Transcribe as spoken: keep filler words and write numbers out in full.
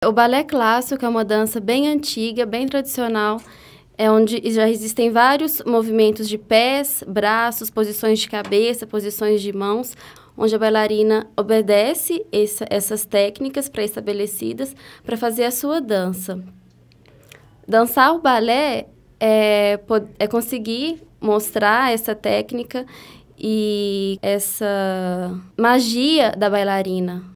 O balé clássico é uma dança bem antiga, bem tradicional, é onde já existem vários movimentos de pés, braços, posições de cabeça, posições de mãos, onde a bailarina obedece essa, essas técnicas pré-estabelecidas para fazer a sua dança. Dançar o balé é, é conseguir mostrar essa técnica e essa magia da bailarina.